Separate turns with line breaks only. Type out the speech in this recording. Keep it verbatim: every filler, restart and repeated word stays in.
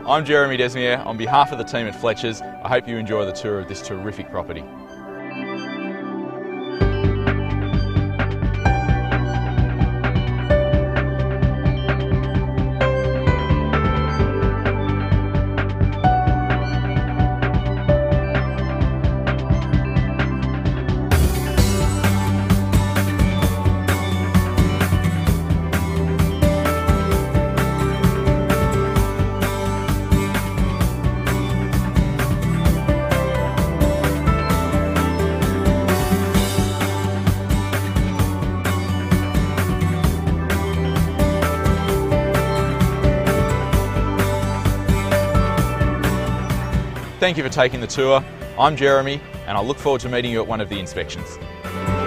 I'm Jeremy Desmier. On behalf of the team at Fletchers, I hope you enjoy the tour of this terrific property. Thank you for taking the tour. I'm Jeremy, and I look forward to meeting you at one of the inspections.